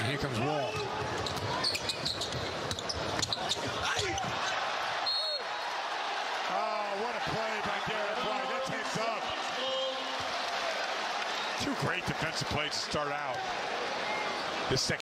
Here comes Wall. Oh, what a play by Derek White. That takes up. Two great defensive plays to start out this second.